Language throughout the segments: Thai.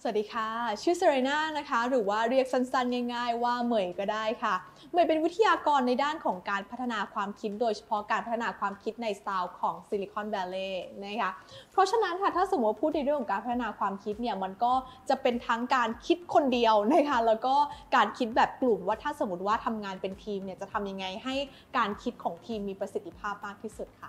สวัสดีค่ะชื่อเซเรน่านะคะหรือว่าเรียกสั้นๆง่ายๆว่าเหมยก็ได้ค่ะเหมยเป็นวิทยากรในด้านของการพัฒนาความคิดโดยเฉพาะการพัฒนาความคิดในสไตล์ของซิลิคอนแวลลีย์นะคะเพราะฉะนั้นค่ะถ้าสมมติพูดในเรื่องของการพัฒนาความคิดเนี่ยมันก็จะเป็นทั้งการคิดคนเดียวนะคะแล้วก็การคิดแบบกลุ่มว่าถ้าสมมติว่าทำงานเป็นทีมเนี่ยจะทำยังไงให้การคิดของทีมมีประสิทธิภาพมากที่สุดค่ะ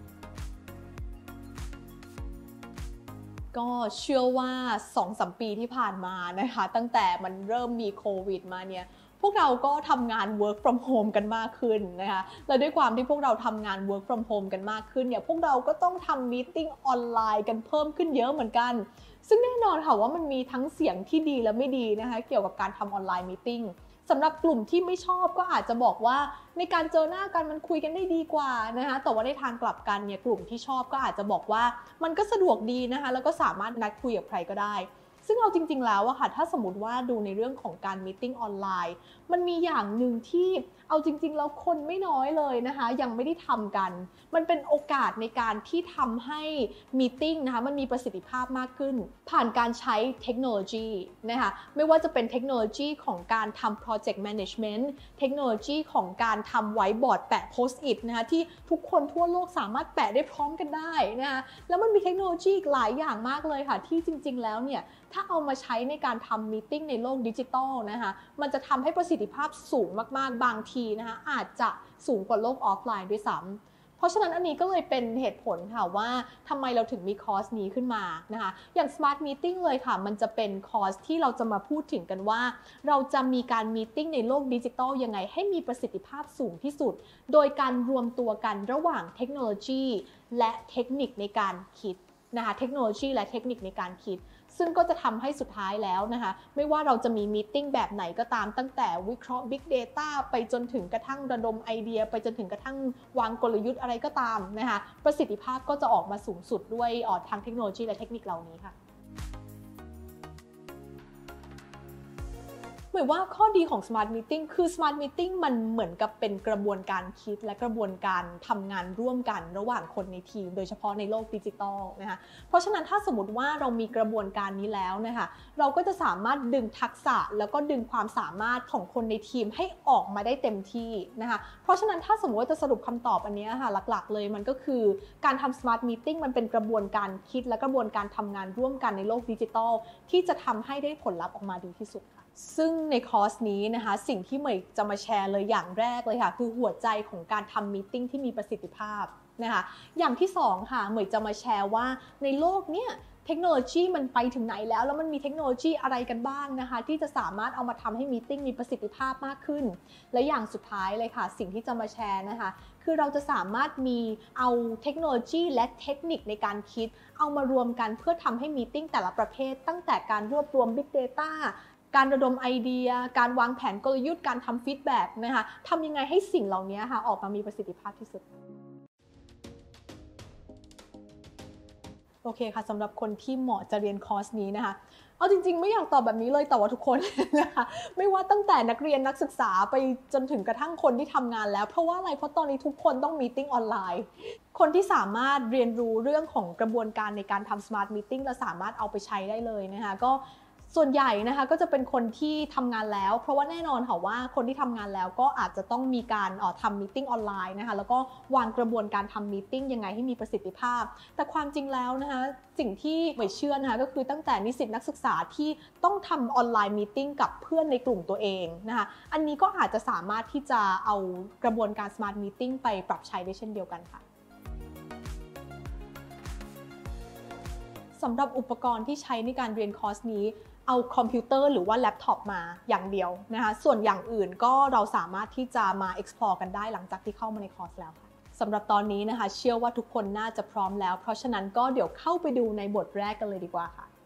ก็เชื่อว่า 2-3 ปีที่ผ่านมานะคะตั้งแต่มันเริ่มมีโควิดมาเนี่ยพวกเราก็ทำงาน work from home กันมากขึ้นนะคะและด้วยความที่พวกเราทำงาน work from home กันมากขึ้นเนี่ยพวกเราก็ต้องทำมีตติ้งออนไลน์กันเพิ่มขึ้นเยอะเหมือนกันซึ่งแน่นอนค่ะว่ามันมีทั้งเสียงที่ดีและไม่ดีนะคะเกี่ยวกับการทำออนไลน์มีตติ้งสำหรับกลุ่มที่ไม่ชอบก็อาจจะบอกว่าในการเจอหน้ากันมันคุยกันได้ดีกว่านะคะแต่ว่าในทางกลับกันเนี่ยกลุ่มที่ชอบก็อาจจะบอกว่ามันก็สะดวกดีนะคะแล้วก็สามารถนัดคุยกับใครก็ได้ซึ่งเอาจริงๆแล้วอะค่ะถ้าสมมติว่าดูในเรื่องของการมีตติ้งออนไลน์มันมีอย่างหนึ่งที่เอาจริงๆแล้วคนไม่น้อยเลยนะคะยังไม่ได้ทำกันมันเป็นโอกาสในการที่ทำให้มีตติ้งนะคะมันมีประสิทธิภาพมากขึ้นผ่านการใช้เทคโนโลยีนะคะไม่ว่าจะเป็นเทคโนโลยีของการทำ project management เทคโนโลยีของการทำไวท์บอร์ดแปะ post it นะคะที่ทุกคนทั่วโลกสามารถแปะได้พร้อมกันได้นะคะแล้วมันมีเทคโนโลยีหลายอย่างมากเลยค่ะที่จริงๆแล้วเนี่ยถ้าเอามาใช้ในการทำมีตติ้งในโลกดิจิทัลนะคะมันจะทำให้ประสิทธิภาพสูงมากๆบางทีนะคะอาจจะสูงกว่าโลกออฟไลน์ด้วยซ้ำเพราะฉะนั้นอันนี้ก็เลยเป็นเหตุผลค่ะว่าทำไมเราถึงมีคอร์สนี้ขึ้นมานะคะอย่าง Smart Meeting เลยค่ะมันจะเป็นคอร์สที่เราจะมาพูดถึงกันว่าเราจะมีการมีตติ้งในโลกดิจิทัลยังไงให้มีประสิทธิภาพสูงที่สุดโดยการรวมตัวกันระหว่างเทคโนโลยีและเทคนิคในการคิดนะคะเทคโนโลยีและเทคนิคในการคิดซึ่งก็จะทำให้สุดท้ายแล้วนะคะไม่ว่าเราจะมีมีตติ้งแบบไหนก็ตามตั้งแต่วิเคราะห์ Big Data ไปจนถึงกระทั่งระดมไอเดียไปจนถึงกระทั่งวางกลยุทธ์อะไรก็ตามนะคะประสิทธิภาพก็จะออกมาสูงสุดด้วยทางเทคโนโลยีและเทคนิคเหล่านี้ค่ะหมายว่าข้อดีของ Smart Meeting คือ Smart Meeting มันเหมือนกับเป็นกระบวนการคิดและกระบวนการทำงานร่วมกันระหว่างคนในทีมโดยเฉพาะในโลกดิจิทัลนะคะเพราะฉะนั้นถ้าสมมติว่าเรามีกระบวนการนี้แล้วนะคะเราก็จะสามารถดึงทักษะแล้วก็ดึงความสามารถของคนในทีมให้ออกมาได้เต็มที่นะคะเพราะฉะนั้นถ้าสมมติว่าจะสรุปคำตอบอันนี้ค่ะหลักๆเลยมันก็คือการทำ Smart Meeting มันเป็นกระบวนการคิดและกระบวนการทำงานร่วมกันในโลกดิจิทัลที่จะทำให้ได้ผลลัพธ์ออกมาดีที่สุดค่ะซึ่งในคอร์สนี้นะคะสิ่งที่เหมยจะมาแชร์เลยอย่างแรกเลยค่ะคือหัวใจของการทำมีตติ้งที่มีประสิทธิภาพนะคะอย่างที่สองค่ะเหมยจะมาแชร์ว่าในโลกเนี้ยเทคโนโลยีมันไปถึงไหนแล้วมันมีเทคโนโลยีอะไรกันบ้างนะคะที่จะสามารถเอามาทำให้มีตติ้งมีประสิทธิภาพมากขึ้นและอย่างสุดท้ายเลยค่ะสิ่งที่จะมาแชร์นะคะคือเราจะสามารถมีเอาเทคโนโลยีและเทคนิคในการคิดเอามารวมกันเพื่อทำให้มีตติ้งแต่ละประเภทตั้งแต่การรวบรวม Big Dataการระดมไอเดียการวางแผนกลยุทธ์การทำฟีดแบ็กนะคะทำยังไงให้สิ่งเหล่านี้ค่ะออกมามีประสิทธิภาพที่สุดโอเคค่ะสำหรับคนที่เหมาะจะเรียนคอร์สนี้นะคะเอาจริงๆไม่อยากตอบแบบนี้เลยแต่ว่าทุกคนนะคะไม่ว่าตั้งแต่นักเรียนนักศึกษาไปจนถึงกระทั่งคนที่ทำงานแล้วเพราะว่าอะไรเพราะตอนนี้ทุกคนต้องมีตติ้งออนไลน์คนที่สามารถเรียนรู้เรื่องของกระบวนการในการทำ Smart Meeting และสามารถเอาไปใช้ได้เลยนะคะก็ส่วนใหญ่นะคะก็จะเป็นคนที่ทำงานแล้วเพราะว่าแน่นอนค่ะว่าคนที่ทำงานแล้วก็อาจจะต้องมีการทำมีตติ้งออนไลน์นะคะแล้วก็วางกระบวนการทำมีตติ้งยังไงให้มีประสิทธิภาพแต่ความจริงแล้วนะคะสิ่งที่เหมยเชื่อนะคะก็คือตั้งแต่นิสิตนักศึกษาที่ต้องทำออนไลน์มีตติ้งกับเพื่อนในกลุ่มตัวเองนะคะอันนี้ก็อาจจะสามารถที่จะเอากระบวนการ Smart Meeting ไปปรับใช้ได้เช่นเดียวกันค่ะสำหรับอุปกรณ์ที่ใช้ในการเรียนคอร์สนี้เอาคอมพิวเตอร์หรือว่าแล็ปท็อปมาอย่างเดียวนะคะส่วนอย่างอื่นก็เราสามารถที่จะมา explore กันได้หลังจากที่เข้ามาในคอร์สแล้วค่ะสำหรับตอนนี้นะคะเชื่อว่าทุกคนน่าจะพร้อมแล้วเพราะฉะนั้นก็เดี๋ยวเข้าไปดูในบทแรกกันเลยดีกว่าค่ะ